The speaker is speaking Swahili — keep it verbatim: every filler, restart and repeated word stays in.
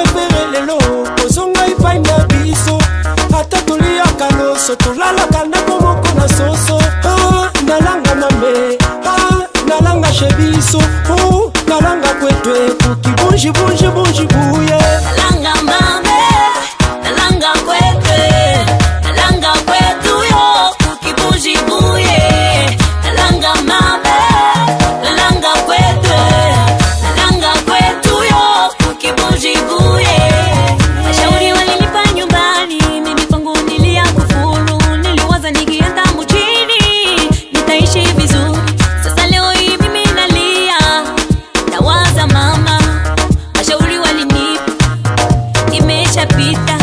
prefere lelo ozonga ipai na biso ata tulia kaloso tulala kanda komoko na soso ah nalanga mame ah nalanga shebiso oh nalanga kwetwe kuki bunji bunji bunji buye nalanga mame nalanga kwetwe nalanga kwetu yo kuki bunji buye nalanga mame nalanga kwetwe nalanga kwetu yo kuki bunji buye washauri walinipa nyumbani mimi kwangu nilia kufuru niliwaza nikienda mjini nitaishi vizuri sasa leo hii mimi nalia nawaza mama washauri walinipa imeshapita